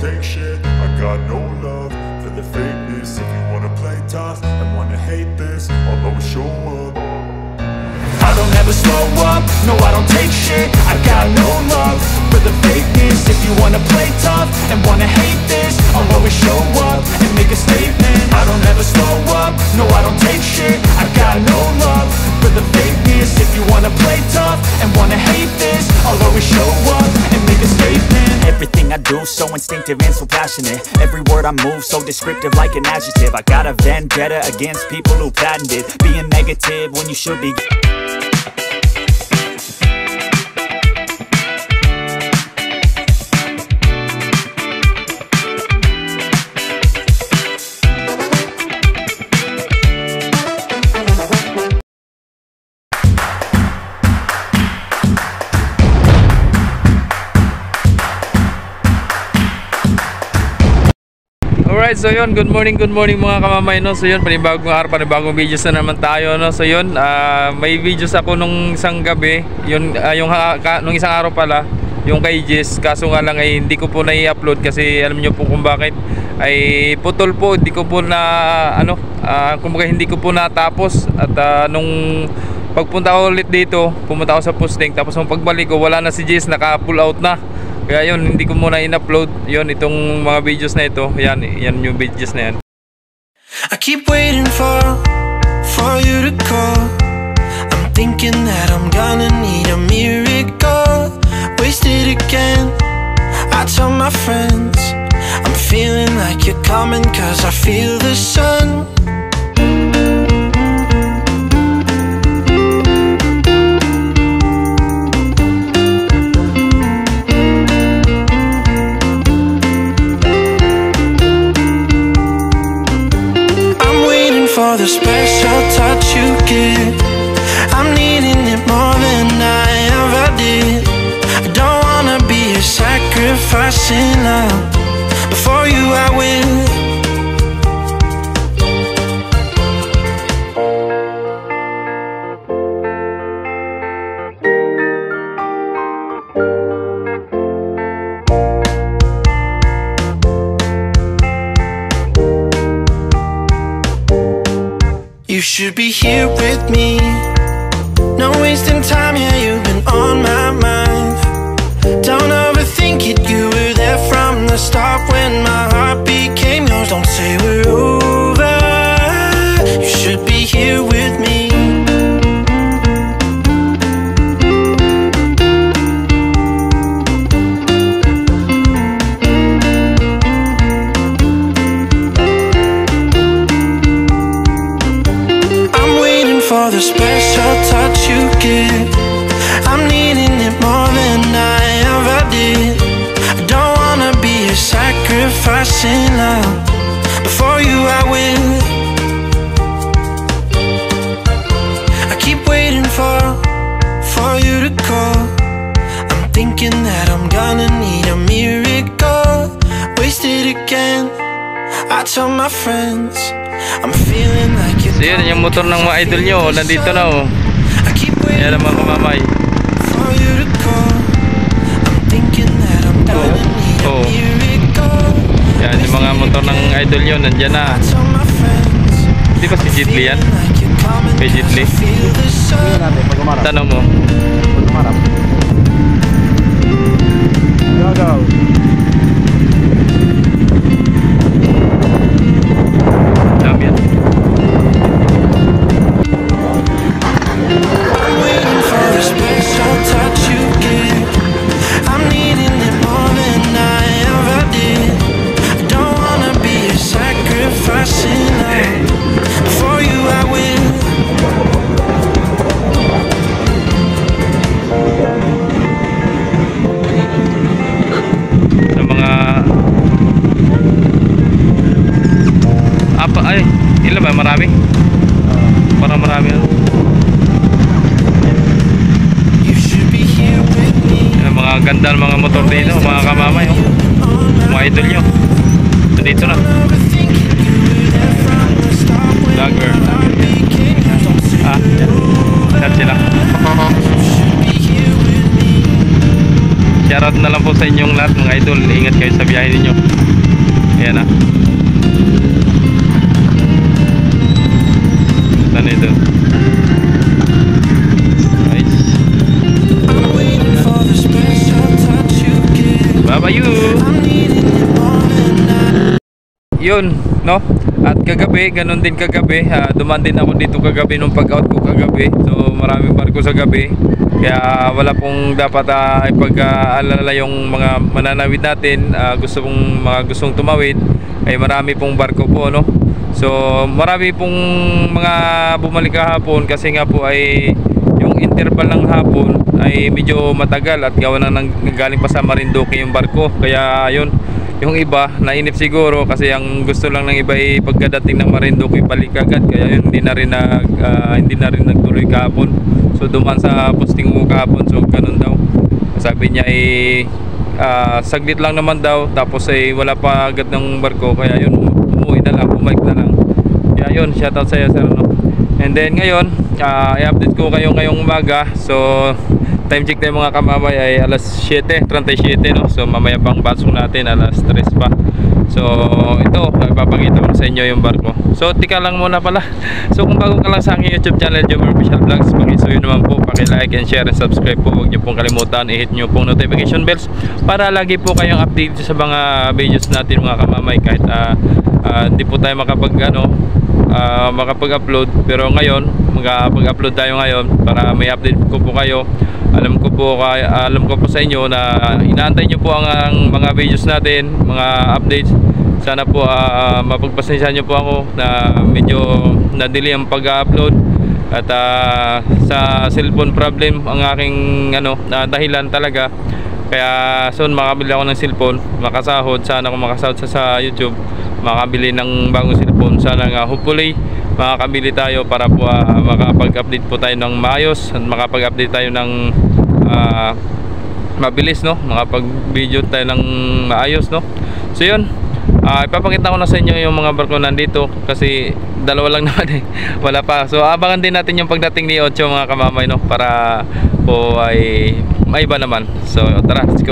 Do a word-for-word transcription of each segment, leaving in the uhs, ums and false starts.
take shit. I got no love for the fakeness. If you wanna play tough and wanna hate this, I'll always show up. I don't ever slow up, no I don't take shit. I got no love for the fakeness. If you wanna play tough and wanna hate this, I'll always show up and make a statement. I don't ever slow up, no I don't take shit. I got no love for the fakeness. If you wanna play tough and wanna hate this, I'll always show up and make a statement. Everything I do so instinctive and so passionate. Every word I move so descriptive like an adjective. I got a vendetta against people who patented being negative when you should be. Alright, so yun, good morning, good morning mga kamamay, no? So yun, panibagong araw, panibagong videos na naman tayo, no? So yun, uh, may videos ako nung isang gabi, yun, uh, yung uh, ka, nung isang araw pala, yung kay Jess, kaso nga lang ay hindi ko po na-i-upload kasi alam nyo po kung bakit, ay putol po, hindi ko po na, ano, uh, kumbaga hindi ko po natapos, at uh, nung pagpunta ko ulit dito, pumunta ako sa posting, tapos nung pagbalik ko, wala na si Jess, naka-pull out na. Kaya yun, hindi ko muna in-upload yun, itong mga videos na ito. Yan, yan yung videos na yan. I keep waiting for, for you to call. I'm thinking that I'm gonna need a miracle. Wasted again, I tell my friends I'm feeling like you're coming cause I feel the sun. For the special touch you give, I'm needing it more than I ever did. I don't wanna be a sacrificing love. Before you I will. You should be here with me. No wasting time, yeah, you've been on my mind. Don't overthink it, you were there from the start when my heart became yours. Don't say we're over. You should be here with me. For the special touch you give, I'm needing it more than I ever did. I don't wanna be a sacrificing love. Before you I will. I keep waiting for, for you to call. I'm thinking that I'm gonna need a miracle. Wasted again, I tell my friends I'm feeling like you're. So yun, yung motor ng mga idol nyo, nandito na oh. Yan ang mga kamamay. Oh, oh. Yan, yung mga motor ng idol nyo, nandyan na. Hindi ba si Jitli yan? Kay Jitli? Tanong mo. Gagaw. Ay, ilan ba? Marami? Parang marami. Yan, mga ganda ng mga motor dito, mga kamamay oh. Mga idol nyo. So dito na Vlogger. Ah, saan sila? shoutout na lang po sa inyong lahat mga idol. Ingat kayo sa biyahe ninyo. Ayan na. Saan ito? Nice. Babayu! Yun, no? At kagabi, ganun din kagabi, uh, dumaan din ako dito kagabi nung pag-out ko kagabi. So maraming barko sa gabi, kaya wala pong dapat uh, ipag-alala yung mga mananawid natin. uh, gusto pong, mga gustong tumawid ay marami pong barko po, no? So marami pong mga bumalik kahapon kasi nga po ay yung interval ng hapon ay medyo matagal at gawa na nang galing pa sa Marinduque yung barko. Kaya yun, yung iba nainip siguro kasi ang gusto lang ng iba ay pagkadating ng Marinduque balik agad, kaya yun, hindi na rin nag, uh, hindi na rin nagtuloy kahapon. So duman sa posting ko kahapon, so ganun daw. Sabi niya ay uh, saglit lang naman daw, tapos ay wala pa agad ng barko, kaya yun, umuwi na lang, bumalik na lang. Kaya yun, shoutout sa iyo sir, no? And then ngayon, uh, i-update ko kayo ngayong umaga. So time check tayo mga kamamay ay alas siyete trentasyete, no? So mamaya pang pasok natin alas tres pa. So ito, ipapakita ko sa inyo yung barko. So tika lang muna pala. So kung bago ka lang sa aking YouTube channel, Jomar Official Vlogs, pakisuyo naman po, paki-like and share and subscribe po. Huwag niyo pong kalimutan i-hit niyo pong notification bells para lagi po kayong update sa mga videos natin mga kamamay. Kahit uh, uh, di po tayo makapag ano, uh, makapag-upload, pero ngayon makapag-upload tayo ngayon para may update ko po kayo. Alam ko po alam ko po sa inyo na inaantay niyo po ang, ang mga videos natin, mga updates. Sana po uh, mapagpasensyahan niyo po ako na medyo na-delay ang pag-upload at uh, sa cellphone problem ang aking ano uh, dahilan talaga. Kaya soon makabili ako ng cellphone, makasahod, sana kung makasahod sa, sa YouTube, makabili ng bagong cellphone. Sana nga hopefully makakabili tayo para po uh, makapag-update po tayo ng maayos at makapag-update tayo ng uh, mabilis, no? Makapag-video tayo ng maayos, no? So yun, uh, ipapakita ko na sa inyo yung mga barko nandito kasi dalawa lang naman eh, wala pa. So abangan din natin yung pagdating ni Ocho mga kamamay, no? Para po ay maiba naman. So tara, let's go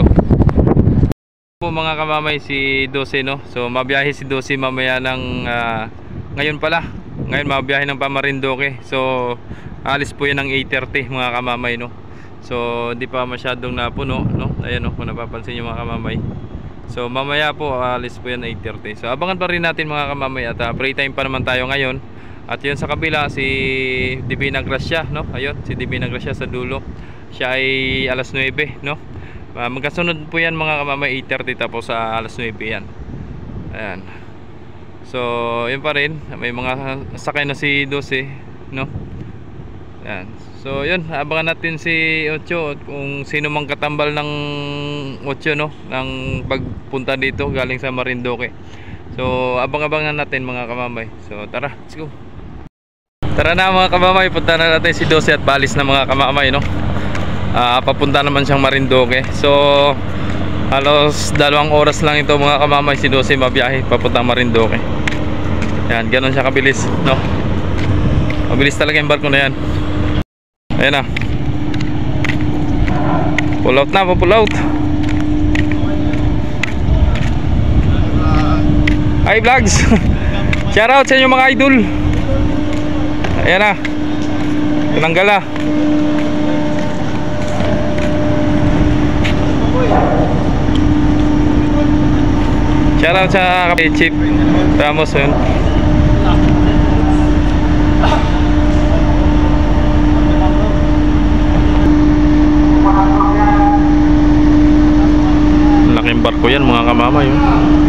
po mga kamamay. Si Dose, no? So mabiyahe si Dose mamaya ng uh, ngayon pala. Ngayon mabiyahe ng Marinduque. So alis po yan ng eight thirty mga kamamay, no? So di pa masyadong napuno, no? Ayan, no? Kung napapansin nyo mga kamamay. So mamaya po alis po yan eight thirty. So abangan pa rin natin mga kamamay. At uh, free time pa naman tayo ngayon. At yun sa kabila si Divina Gracia, no? Ayun, si Divina Gracia sa dulo. Siya ay alas nuwebe, no? Uh, magkasunod po yan mga kamamay, eight thirty tapos sa uh, alas nuwebe yan. Ayan. So yun pa rin, may mga sakay na si Dose, no? Ayan. So yun, abangan natin si Ocho kung sino mang katambal ng Ocho, no? Ng pagpunta dito galing sa Marinduque. So abang-abangan natin mga kamamay. So tara, let's go. Tara na mga kamamay, punta na natin si Dose at balis na mga kamamay, no? Uh, papunta naman siyang Marinduque. So halos dalawang oras lang ito mga kamamay, si Dose mabiyahe papunta Marinduque. Yan, ganun siya kabilis, no? Mabilis talaga yung barko na yan. Ayan na, pull out na, pull out. Hi vlogs. Shout out sa inyo mga idol. Ayan na, tinanggal na. Shout out sa Chief Ramos, yun. Laking barko yan mga kamamay, yun.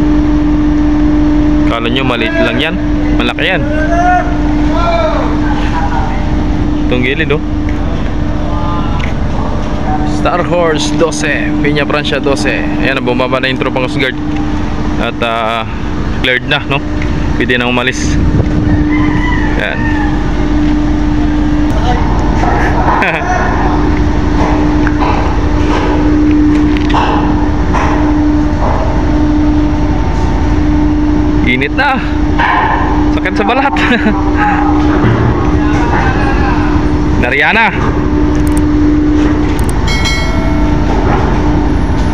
Kala nyo maliit lang yan, malaki yan. Itong gilid, oh. Star Horse Dose, Peña Francia Dose. Ayan, bumaba na yung tropang Coast Guard. At uh, cleared na, no? Pwede na umalis. Ayan. Init na. Sakit sa balat. Nariana.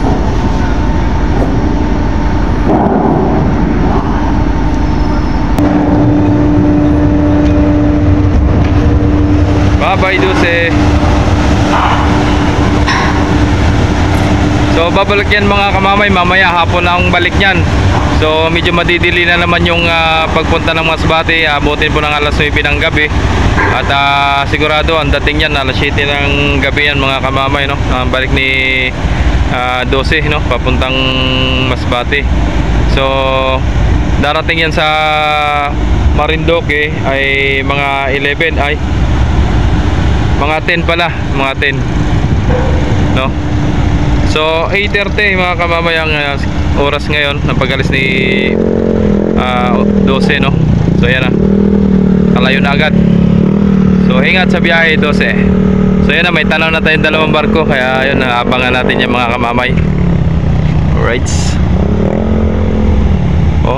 babalik yan mga kamamay, mamaya hapon na ang balik niyan. So medyo madidili na naman yung uh, pagpunta ng Masbate. Abutin po ng alas nuwebe ng gabi. At uh, sigurado ang dating yan alas siyete ng gabi yan mga kamamay, no? Uh, balik ni uh, dose, no? Papuntang Masbate. So darating yan sa Marinduque ay mga eleven, ay mga ten pala, mga ten, no? So eight thirty mga kamamay ang uh, oras ngayon ng pag-alis ni uh, dose, no? So yan na, kalayo na agad. So ingat sa biyahe dose. So yan na, may tanaw na tayong dalawang barko, kaya yun, abangan natin yung mga kamamay. Alright. Oh,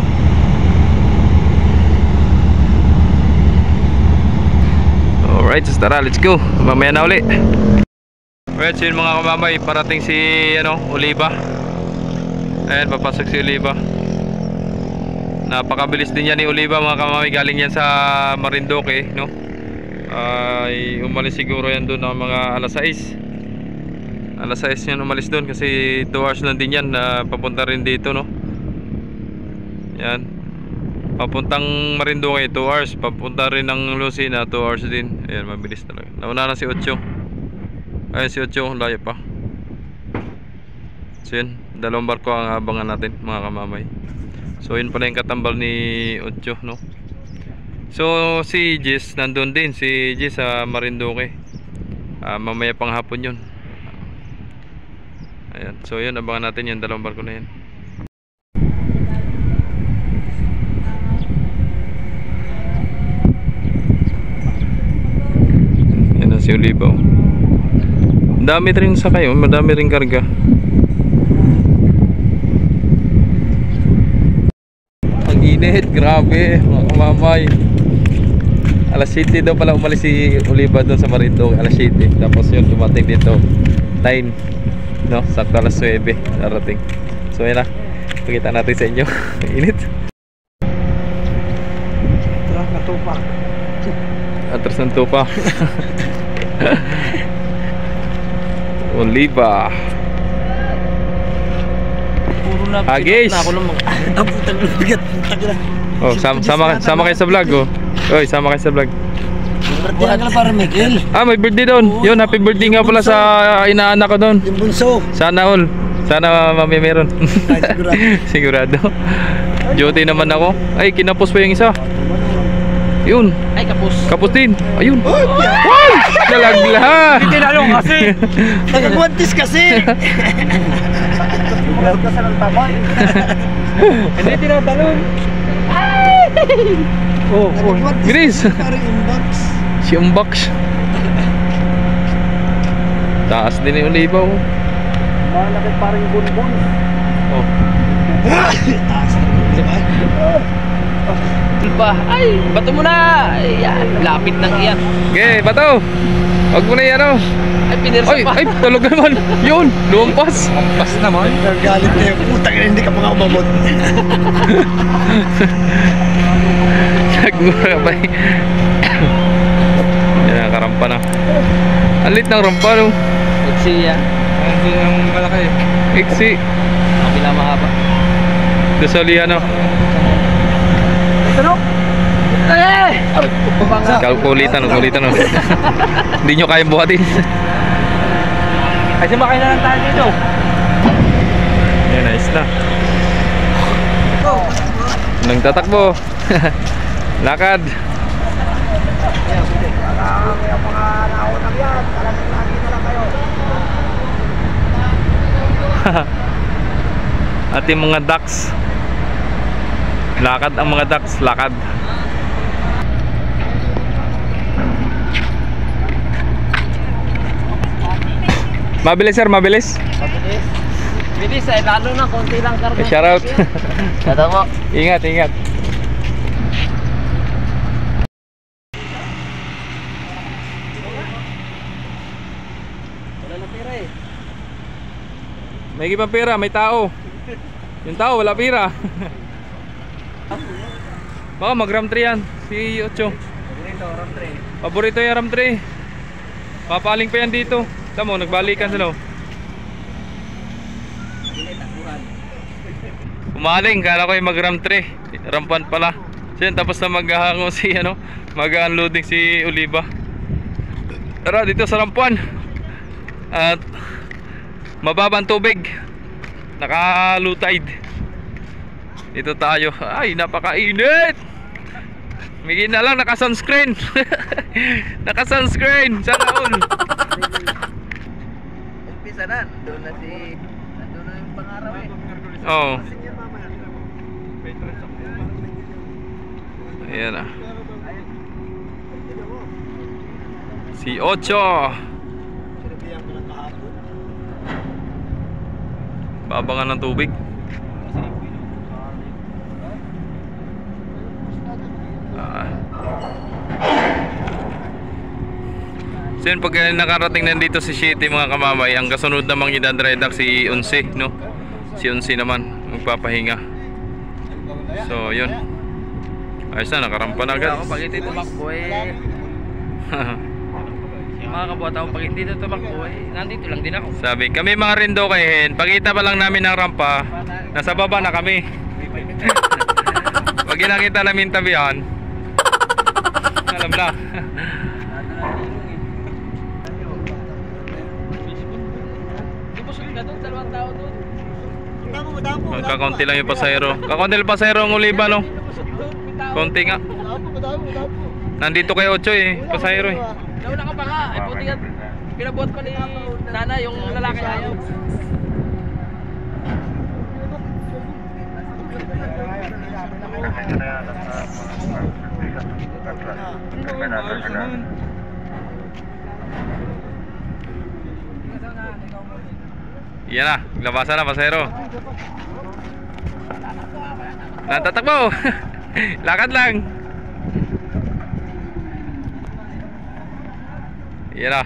alright, so tara, let's go. Mamaya na uli. Alright, so yun mga kamamay, parating si ano, Oliva. Ayan, papasok si Oliva. Napakabilis din yan ni Oliva mga kamamay. Galing yan sa Marinduque, no? Ay uh, umalis siguro yan doon ng mga alas sais. Alas sais yan umalis doon kasi two hours lang din yan na uh, papunta rin dito, no? Yan. Papuntang Marinduque two hours, papunta rin ng Lucena two hours din. Ayan, mabilis talaga. Nauna na si Ocho. Ayan si Ocho, layo pa. So yun, dalawang barko ang abangan natin mga kamamay. So yun pala yung katambal ni Ocho, no? So si Jess nandun din, si Jess sa Marinduque. uh, Mamaya pang hapon yun. Ayan, so yun, abangan natin yung dalawang barko na yan. Yan na si Oliva. Dami rin sa kayo, madami rin karga. Ang init, grabe mga kamamay. Alas siyete daw pala umalis si Oliva doon sa Marinduque, alas siyete. Tapos yun, dumating dito nine, no? Sakto alas nuwebe darating. So yun na, pakita natin sa inyo. Init. Atras na tupa. Atras ng tupa. Oliva. Puro na. Agis. Na ako lang. Ang putang bigat, putang na. Oh, sama sama, sama kayo sa vlog, oh. Oy, sama kayo sa vlog. Birthday ka lang para Miguel. Ah, may birthday doon. Yun, happy birthday nga pala sa inaanak ko doon. Yung bunso. Sana all. Sana mami meron. Ay, sigurado. Sigurado. Duty naman ako. Ay, kinapos pa yung isa. Yun. Ay, kapos. Kapos din. Ayun. Wow! Nalagla. Hindi tinalong kasi. Nagagwantis kasi. Huwag ka sa ng tamay. Hindi tinatalong. Oh, oh. Grace. Parang inbox. Si Umbox. Taas din yung Oliva, oh. Malaki parang bunbun. Oh. Taas na ba? Ay, bato mo na. Ayan, lapit ng iyan. Okay, bato. Huwag mo na yan, oh. Ay, pinirsa Ay, pa. ay, tulog naman. Yun, lumpas. Lumpas naman. Galit na yung putang ina, hindi ka pa nga umabot. Nagmura pa eh. Yan, karampa na. Ang lit ng rampa, no? Iksi yan. Hindi ang malaki. Iksi. Kapila mahaba. Dusoli, ano? Ito no? Eh! Kulitan, kulitan, no? Hindi nyo kayang buhatin. Ay, sumakay na lang tayo dito. Yan, nice na. Nang tatakbo. Lakad. At yung mga ducks, lakad ang mga ducks, lakad. Mabilis sir, mabilis. Mabilis. Bilis ay lalo na, konti lang karga. Shout out. Shout out mo. Ingat, ingat. Wala na pera eh. May ibang pera, may tao. Yung tao wala pera. Baka mag ram three yan, si Ocho. Paborito, ram three. Paborito yung ram three. Papaling pa yan dito. Tama mo, nagbalikan sila. Umaling, kala ko yung mag ram three. Rampan pala. So yun, tapos na maghahango si ano, mag-unloading si Oliva. Tara dito sa rampuan. At mababang tubig. Naka-low tide. Dito tayo. Ay, napakainit. Migin na lang, naka-sunscreen. Naka-sunscreen. Sana all. Umpisa na. Doon na si... Doon na yung pangaraw eh. Oo. Ayan na. Si Ocho. Babangan ng tubig. Ah. So yun, pag nakarating nandito si City mga kamamay, ang kasunod namang idadredak si Unsi, no? Si Unsi naman magpapahinga. So yun. Ayos na, nakarampa na agad. Ako pag hindi tumakbo eh. Mga kabuhat ako pag hindi tumakbo eh. Nandito lang din ako. Sabi, kami mga rindo kayin, pagkita pa lang namin ng rampa, nasa baba na kami. Pag nakita namin tabihan, alam na. Magkakunti lang yung pasahero. Kakunti lang pasahero ang Oliva, no? Konti nga. Nandito kay Ocho eh, pasahero eh. Nauna ka pa nga. Ay puti yan. Pinabuhat pa ni Nana yung lalaki ayaw. Yan na, labasan na pasahero. Natatakbo. Lakad lang. Yan na.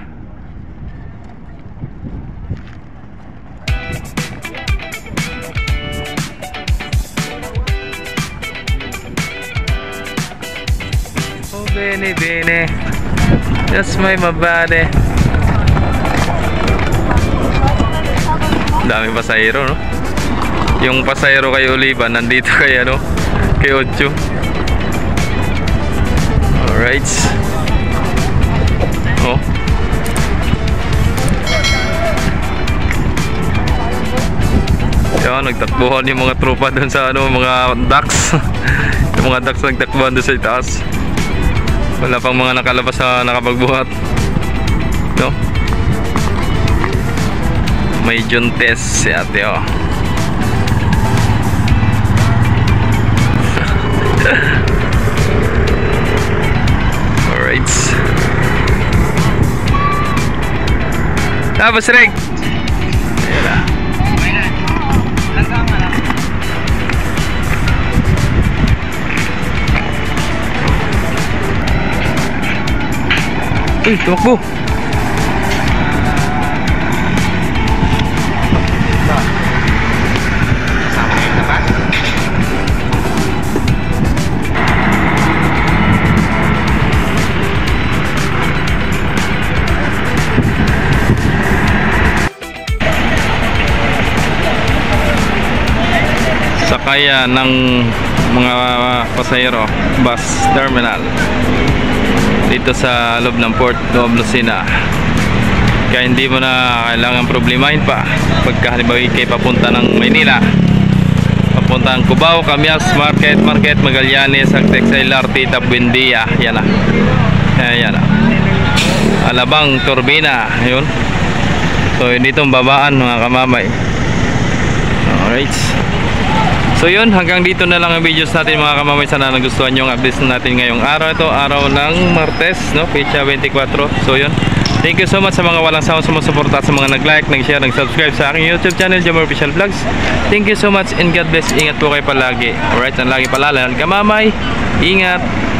Oh bene bene, that's my mabade. Dami pasahero, no? Yung pasahero kay Oliva nandito kay ano, kay Ocho. Alright. Oh. Yan, nagtakbuhan yung mga tropa dun sa ano, mga ducks. Yung mga ducks nagtakbuhan dun sa itaas. Wala pang mga nakalabas na nakapagbuhat, no? May juntes si ate, oh. Alright. Tapos Reg. Ayan na. Uy, tumakbo. Sakaya ng mga pasahero bus terminal dito sa loob ng Port of Lucena, kaya hindi mo na kailangan problemahin pa pagka halimbawa kayo papunta ng Maynila, papunta ng Cubao, Camias, Market, Market, Magallanes, Agtex, L R T, Buendia. Yan na. Yan na. Alabang, Turbina. Yun. So yun ditong babaan mga kamamay. Alright. So yun, hanggang dito na lang ang videos natin mga kamamay. Sana nagustuhan nyo ang updates natin ngayong araw. Ito, araw ng Martes, no? Pecha twenty-four. So yun, thank you so much sa mga walang sawang sumusuporta, sa mga nag-like, nag-share, nag-subscribe sa aking YouTube channel, Jomar Official Vlogs. Thank you so much and God bless. Ingat po kayo palagi. Alright, ang lagi pala, kamamay. Ingat.